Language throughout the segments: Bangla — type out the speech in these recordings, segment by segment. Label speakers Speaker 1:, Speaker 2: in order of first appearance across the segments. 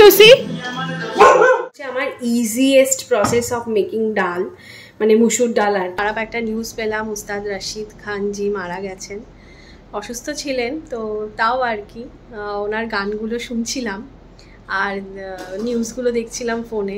Speaker 1: Lucy? আমার ইজিয়েস্ট প্রসেস অফ মেকিং ডাল মানে মুসুর ডাল। আর খারাপ একটা নিউজ পেলাম, উস্তাদ রাশিদ খান জি মারা গেছেন। অসুস্থ ছিলেন তো তাও আর কি ওনার গানগুলো শুনছিলাম আর নিউজগুলো দেখছিলাম ফোনে।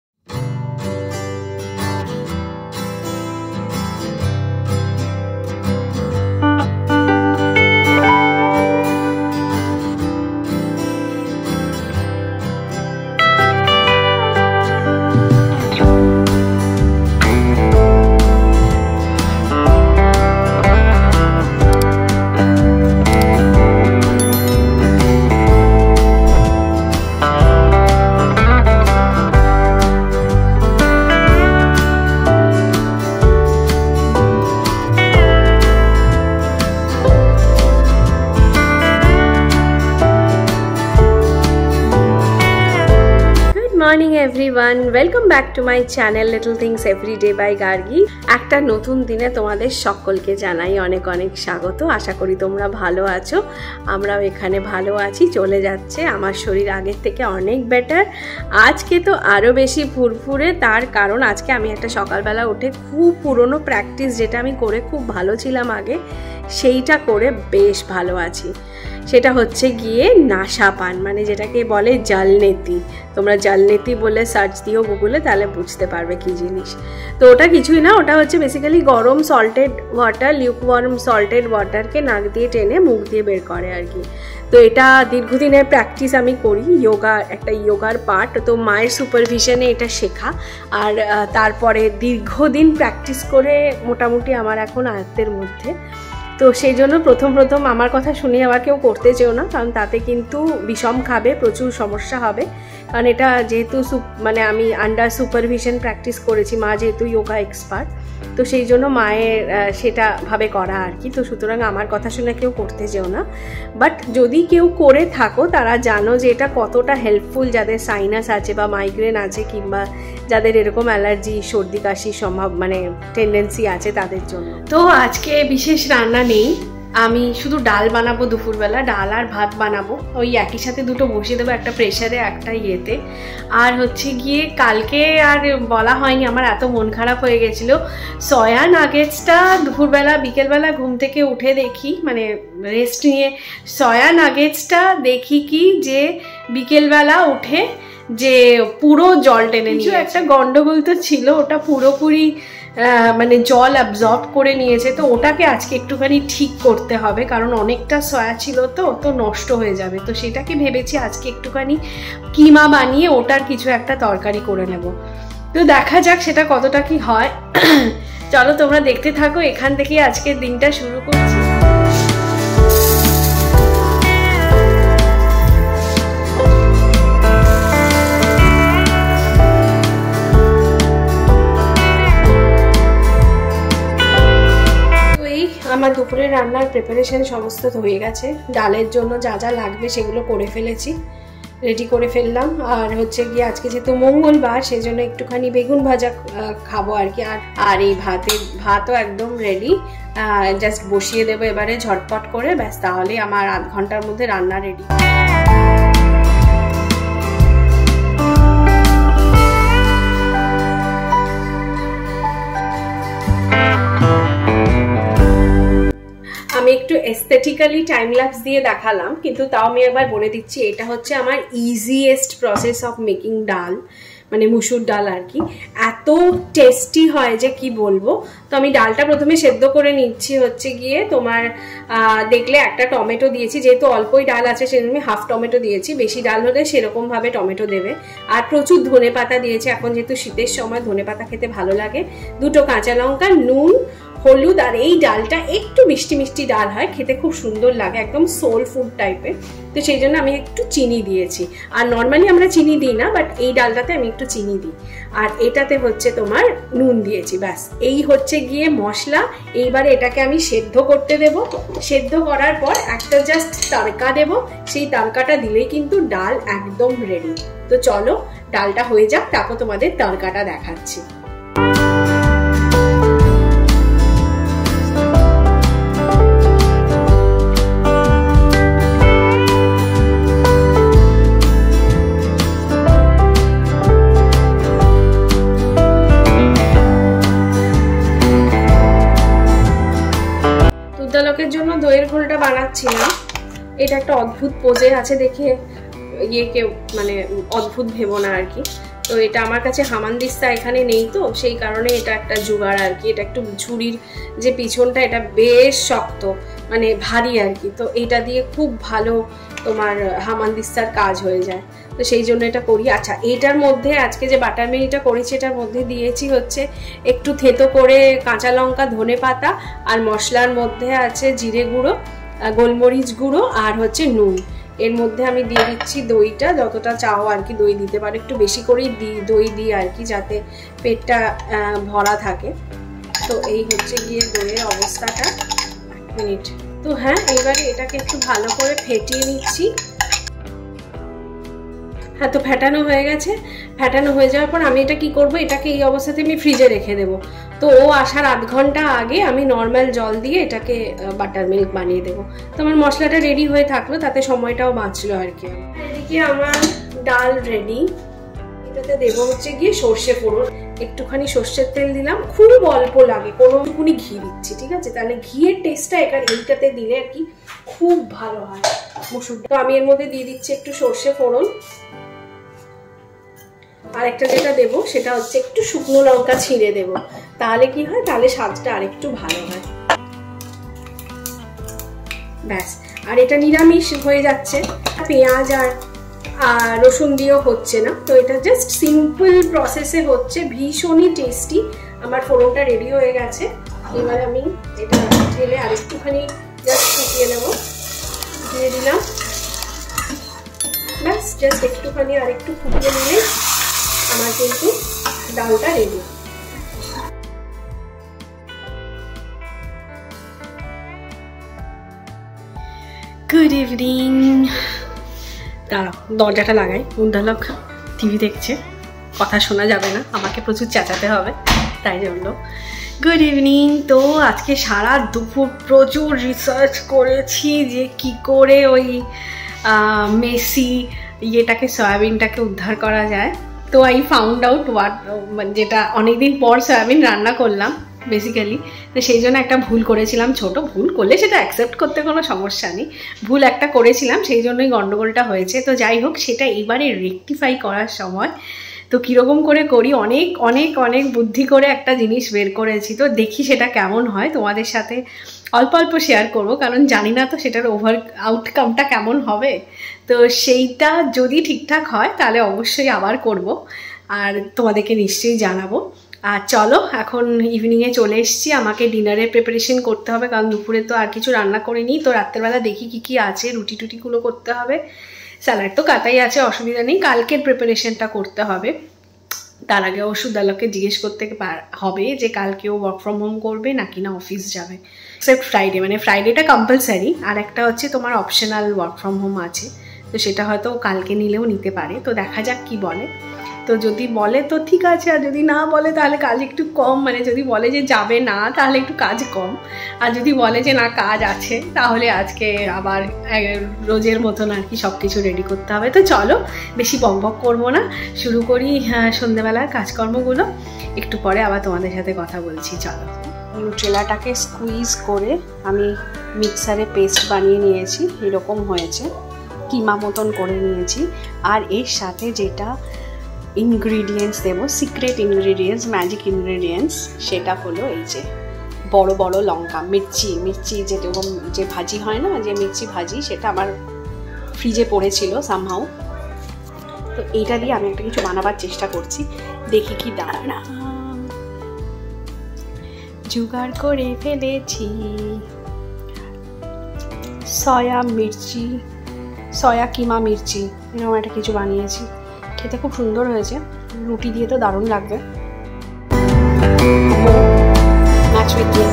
Speaker 1: Morning everyone, welcome back to my channel little things everyday by Gargi. একটা নতুন দিনে তোমাদের সকলকে জানাই অনেক অনেক স্বাগত। আশা করি তোমরা ভালো আছো, আমরাও এখানে ভালো আছি। চলে যাচ্ছে, আমার শরীর আগের থেকে অনেক বেটার। আজকে তো আরও বেশি ফুরফুরে, তার কারণ আজকে আমি একটা সকালবেলা উঠে খুব পুরনো প্র্যাকটিস যেটা আমি করে খুব ভালো ছিলাম আগে, সেইটা করে বেশ ভালো আছি। সেটা হচ্ছে গিয়ে নাশা পান, মানে যেটাকে বলে জালনেতি। তোমরা জালনেতি বলে সার্চ দিও গুগলে, তাহলে বুঝতে পারবে কি জিনিস। তো ওটা কিছুই না, ওটা হচ্ছে বেসিক্যালি গরম সল্টেড ওয়াটার, লিউকওয়ার্ম সল্টেড ওয়াটারকে নাক দিয়ে টেনে মুখ দিয়ে বের করে আর কি। তো এটা দীর্ঘদিনের প্র্যাকটিস আমি করি, একটা যোগার পার্ট। তো মায়ের সুপারভিশনে এটা শেখা, আর তারপরে দীর্ঘদিন প্র্যাকটিস করে মোটামুটি আমার এখন আয়ত্তের মধ্যে। তো সেই জন্য প্রথম আমার কথা শুনে আবার কেউ করতে চেও না, কারণ তাতে কিন্তু বিষম খাবে, প্রচুর সমস্যা হবে। কারণ এটা যেহেতু মানে আমি আন্ডার সুপারভিশন প্র্যাকটিস করেছি, মা যেহেতু যোগা এক্সপার্ট, তো সেই জন্য মায়ের সেটা ভাবে করা আর কি। তো সুতরাং আমার কথা শুনে কেউ করতে চেও না, বাট যদি কেউ করে থাকো তারা জানো যে এটা কতটা হেল্পফুল যাদের সাইনাস আছে বা মাইগ্রেন আছে, কিংবা যাদের এরকম অ্যালার্জি, সর্দি কাশির মানে টেন্ডেন্সি আছে তাদের জন্য। তো আজকে বিশেষ রান্না নেই, আমি শুধু ডাল বানাবো দুপুরবেলা, ডাল আর ভাত বানাবো, ওই একই সাথে দুটো বসিয়ে দেবো, একটা প্রেশারে একটা ইয়েতে। আর হচ্ছে গিয়ে কালকে আর বলা হয়নি, আমার এত মন খারাপ হয়ে গেছিলো। সয়া নাগেটসটা দুপুরবেলা বিকেলবেলা ঘুম থেকে উঠে দেখি, মানে রেস্ট নিয়ে সয়া নাগেটসটা দেখি কি যে বিকেলবেলা উঠে যে পুরো জল টেনে নিয়ে, একটা গন্ডগোল তো ছিল, ওটা পুরোপুরি মানে জল অ্যাবজর্ব করে নিয়েছে। তো ওটাকে আজকে একটুখানি ঠিক করতে হবে, কারণ অনেকটা সয়া ছিল তো নষ্ট হয়ে যাবে। তো সেটাকে ভেবেছি আজকে একটুখানি কিমা বানিয়ে ওটার কিছু একটা তরকারি করে নেব। তো দেখা যাক সেটা কতটা কি হয়। চলো তোমরা দেখতে থাকো, এখান থেকে আজকের দিনটা শুরু করছি। আমার দুপুরের রান্নার প্রিপারেশন সমস্ত হয়ে গেছে। ডালের জন্য যা যা লাগবে সেগুলো করে ফেলেছি, রেডি করে ফেললাম। আর হচ্ছে গিয়ে আজকে যেহেতু মঙ্গলবার, সেই জন্য একটুখানি বেগুন ভাজা খাবো আর কি। আর এই ভাতও একদম রেডি, জাস্ট বসিয়ে দেবো এবারে ঝটপট করে, ব্যাস তাহলেই আমার আধ ঘন্টার মধ্যে রান্না রেডি। আমি একটু এস্থেটিক্যালি টাইম ল্যাপস দিয়ে দেখালাম, কিন্তু তাও আমি একবার বলে দিচ্ছি, এটা হচ্ছে আমার ইজিয়েস্ট প্রসেস অফ মেকিং ডাল মানে মুসুর ডাল আর কি। এত টেস্টি হয় যে কি বলবো। তো আমি ডালটা প্রথমে সেদ্ধ করে নিচ্ছি, হচ্ছে গিয়ে তোমার দেখলে একটা টমেটো দিয়েছি, যেহেতু অল্পই ডাল আছে সেজন্য আমি হাফ টমেটো দিয়েছি, বেশি ডাল হলে সেরকম ভাবে টমেটো দেবে। আর প্রচুর ধনেপাতা দিয়েছি, এখন যেহেতু শীতের সময় ধনেপাতা খেতে ভালো লাগে। দুটো কাঁচা লঙ্কা, নুন, হলুদ। আর এই ডালটা একটু মিষ্টি মিষ্টি ডাল হয়, খেতে খুব সুন্দর লাগে, একদম সোল ফুড টাইপের। তো সেই জন্য আমি একটু চিনি দিয়েছি। আর নর্মালি আমরা চিনি দিই না, বাট এই ডালটাতে আমি একটু চিনি দিই। আর এটাতে হচ্ছে তোমার নুন দিয়েছি, ব্যাস এই হচ্ছে গিয়ে মশলা। এইবারে এটাকে আমি সেদ্ধ করতে দেব। সেদ্ধ করার পর একটা জাস্ট তড়কা দেব, সেই তড়কাটা দিলেই কিন্তু ডাল একদম রেডি। তো চলো ডালটা হয়ে যাক, তারপর তোমাদের তড়কাটা দেখাচ্ছি। শুদ্ধালোকের জন্য দইয়ের ঘোলটা বানাচ্ছি না, এটা একটা অদ্ভুত পোজে আছে দেখে কেউ মানে অদ্ভুত ভেবো না আর কি। তো এটা আমার কাছে হামানদিস্তা এখানে নেই, তো সেই কারণে এটা একটা জোগাড় আর কি। এটা একটু ঝুড়ির যে পিছনটা এটা বেশ শক্ত মানে ভারী আর কি, তো এটা দিয়ে খুব ভালো তোমার হামানদিস্তার কাজ হয়ে যায়, তো সেই জন্য এটা করি। আচ্ছা, এটার মধ্যে আজকে যে বাটার মিনিটা করেছি এটার মধ্যে দিয়েছি হচ্ছে একটু থেতো করে কাঁচা লঙ্কা, ধনে পাতা, আর মশলার মধ্যে আছে জিরে গুঁড়ো, গোলমরিচ গুঁড়ো আর হচ্ছে নুন। এর মধ্যে আমি দিয়ে দিচ্ছি দইটা, যতটা চাও আর কি দই দিতে পারো, একটু বেশি করেই দই দিই আর কি, যাতে পেটটা ভরা থাকে। তো এই হচ্ছে গিয়ে দইয়ের অবস্থাটা। 1 মিনিট। তো হ্যাঁ, এবারে এটাকে একটু ভালো করে ফেটিয়ে নিচ্ছি। হ্যাঁ, তো ফেটানো হয়ে গেছে। ফেটানো হয়ে যাওয়ার পর আমি এটা কি করব, এটাকে এই অবস্থাতে আমি ফ্রিজে রেখে দেবো। তো ও আসার আধ ঘন্টা আগে আমি নর্মাল জল দিয়ে এটাকে বাটার মিল্ক বানিয়ে দেবো। তো আমার মশলাটা রেডি হয়ে থাকলো, তাতে সময়টাও বাঁচলো আর কি। এদিকে আমার ডাল রেডি। এটাতে দেবো হচ্ছে গিয়ে সর্ষে ফোড়ন, একটুখানি সর্ষের তেল দিলাম, খুব অল্প লাগে, কোনোটুকুনি ঘি দিচ্ছি, ঠিক আছে? তাহলে ঘিয়ের টেস্টটা এইটাতে দিলে আর কি খুব ভালো হয় মসুর। তো আমি এর মধ্যে দিয়ে দিচ্ছি একটু সর্ষে ফোড়ন, আর একটা যেটা দেবো সেটা হচ্ছে একটু শুকনো লঙ্কা ছিঁড়ে দেবো, তাহলে কি হয়, তাহলে স্বাদটা আরেকটু ভালো হয়। ব্যাস, আর এটা নিরামিষ হয়ে যাচ্ছে, পেঁয়াজ আর রসুন দিয়েও হচ্ছে না, তো এটা জাস্ট সিম্পল প্রসেসে হচ্ছে, ভীষণই টেস্টি। আমার ফোড়নটা রেডি হয়ে গেছে, এবার আমি এটা ঢেলে আর একটুখানি জাস্ট ফুটিয়ে নেবো। দিয়ে দিলাম, ব্যাস জাস্ট একটুখানি আর একটু ফুটিয়ে নিলে আমার কিন্তু ডালটা রেডি। Good evening. দাঁড়াও, দরজাটা লাগাই, শুদ্ধালোক টিভি দেখছে, কথা শোনা যাবে না, আমাকে প্রচুর চেঁচাতে হবে, তাই জন্য। Good evening. তো আজকে সারা দুপুর প্রচুর রিসার্চ করেছি যে কি করে ওই মেসি ইয়েটাকে, সয়াবিনটাকে উদ্ধার করা যায়। তো আই ফাউন্ড আউট যেটা অনেকদিন পর সয়াবিন রান্না করলাম বেসিক্যালি, তো সেই জন্য একটা ভুল করেছিলাম, ছোট ভুল করলে সেটা অ্যাকসেপ্ট করতে কোনো সমস্যা নেই, ভুল একটা করেছিলাম, সেই জন্যই গন্ডগোলটা হয়েছে। তো যাই হোক, সেটা এবারে রেকটিফাই করার সময় তো কীরকম করে করি, অনেক অনেক অনেক বুদ্ধি করে একটা জিনিস বের করেছি। তো দেখি সেটা কেমন হয়, তোমাদের সাথে অল্প অল্প শেয়ার করব, কারণ জানি না তো সেটার আউটকামটা কেমন হবে। তো সেইটা যদি ঠিকঠাক হয় তাহলে অবশ্যই আবার করব, আর তোমাদেরকে নিশ্চয়ই জানাবো। আর চলো, এখন ইভিনিংয়ে চলে এসেছি, আমাকে ডিনারের প্রিপারেশন করতে হবে, কারণ দুপুরে তো আর কিছু রান্না করিনি। তো রাত্রেবেলা দেখি কি কি আছে, রুটি টুটিগুলো করতে হবে, স্যালাড তো কাটাই আছে, অসুবিধা নেই, কালকের প্রিপারেশনটা করতে হবে। তার আগে শুদ্ধালোককে জিজ্ঞেস করতে হবে যে কালকেও ওয়ার্ক ফ্রম হোম করবে নাকি না অফিস যাবে, এক্সেপ্ট ফ্রাইডে, মানে ফ্রাইডেটা কম্পালসারি, আর একটা হচ্ছে তোমার অপশনাল ওয়ার্ক ফ্রম হোম আছে, তো সেটা হয়তো কালকে নিলেও নিতে পারে। তো দেখা যাক কি বলে। তো যদি বলে তো ঠিক আছে, আর যদি না বলে তাহলে কাজ একটু কম, মানে যদি বলে যে যাবে না তাহলে একটু কাজ কম, আর যদি বলে যে না কাজ আছে তাহলে আজকে আবার রোজের মতন আর কি সব কিছু রেডি করতে হবে। তো চলো, বেশি বকবক করবো না, শুরু করি সন্ধ্যেবেলার কাজকর্মগুলো, একটু পরে আবার তোমাদের সাথে কথা বলছি। চলো, নিউট্রেলাটাকে স্কুইজ করে আমি মিক্সারে পেস্ট বানিয়ে নিয়েছি, এরকম হয়েছে, কিমা মতন করে নিয়েছি। আর এর সাথে যেটা ইনগ্রিডিয়েন্টস দেবো, সিক্রেট ইনগ্রিডিয়েন্টস, ম্যাজিক ইনগ্রিডিয়েন্টস, সেটা হলো এই যে বড় বড় লঙ্কা, মির্চি যেরকম যে ভাজি হয় না, যে মির্চি ভাজি, সেটা আমার ফ্রিজে পড়েছিল সামহাউ। তো এইটা দিয়ে আমি একটা কিছু বানাবার চেষ্টা করছি, দেখি কি দাঁড়ায়। জোগাড় করে ফেলেছি সয়া কিমা মির্চি, এরকম একটা কিছু বানিয়েছি, খেতে খুব সুন্দর হয়েছে, রুটি দিয়ে তো দারুণ লাগবে। Match with you.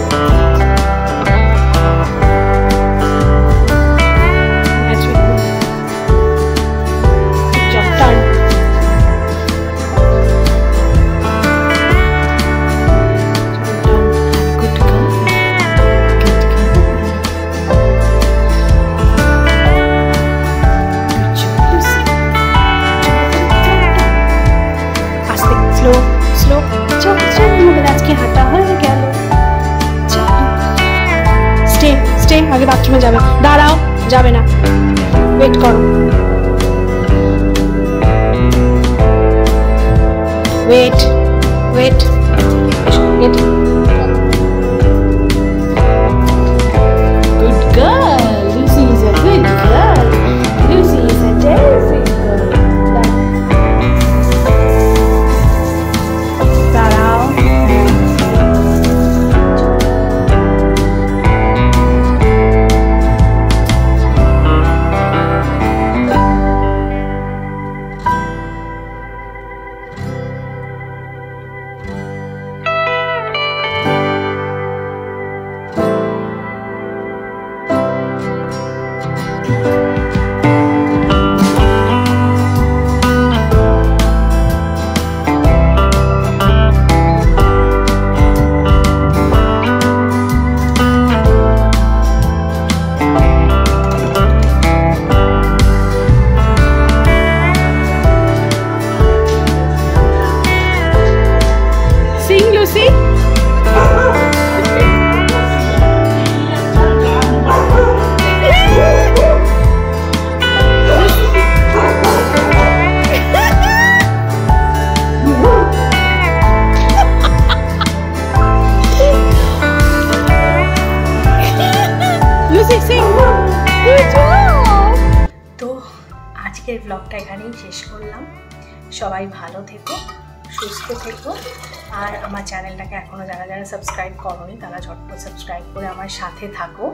Speaker 1: Slow slow, চল চল, আমাদের আজকে হাঁটা হয়ে গেল। স্টে, আগে বাথরুমে যাবে। দাঁড়াও, যাবে না, ওয়েট করো, wait wait wait. Good girl. Lucy is a good girl. Lucy is a terrific girl. দাঁড়াও। তো আজকের ব্লগটা এখানেই শেষ করলাম। সবাই ভালো থেকো, সুস্থ থেকো, আর আমার চ্যানেলটাকে এখনও যারা যারা সাবস্ক্রাইব করোনি তারা ঝটপট সাবস্ক্রাইব করে আমার সাথে থাকো।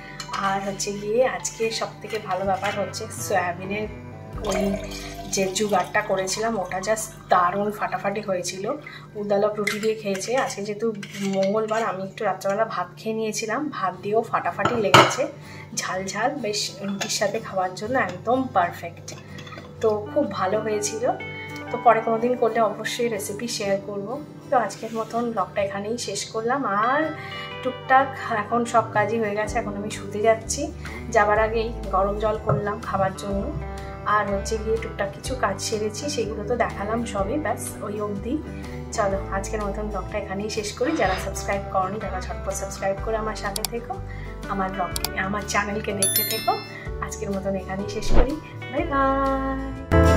Speaker 1: আর হচ্ছে গিয়ে আজকে সবথেকে ভালো ব্যাপার হচ্ছে সয়াবিনের ওই যে জুগাড়টা করেছিলাম ওটা জাস্ট দারুণ ফাটাফাটি হয়েছিল। উদালক রুটি দিয়ে খেয়েছে। আজকে যেহেতু মঙ্গলবার আমি একটু রাত্রেবেলা ভাত খেয়ে নিয়েছিলাম, ভাত দিয়েও ফাটাফাটি লেগেছে, ঝাল ঝাল, বেশ রুটির সাথে খাওয়ার জন্য একদম পারফেক্ট। তো খুব ভালো হয়েছিল। তো পরে কোনো দিন করলে অবশ্যই রেসিপি শেয়ার করব। তো আজকের মতন ব্লগটা এখানেই শেষ করলাম। আর টুকটাক এখন সব কাজই হয়ে গেছে, এখন আমি শুতে যাচ্ছি। যাবার আগেই গরম জল করলাম খাবার জন্য, আর হচ্ছে গিয়ে টুকটাক কিছু কাজ সেরেছি, সেগুলো তো দেখালাম সবই, ব্যাস ওই অবধি। চলো আজকের মতন ব্লগটা এখানেই শেষ করি। যারা সাবস্ক্রাইব করনি তারা ঝটপট সাবস্ক্রাইব করে আমার সাথে থেকো, আমার চ্যানেলকে দেখতে থেকো। আজকের মতন এখানেই শেষ করি। Bye by.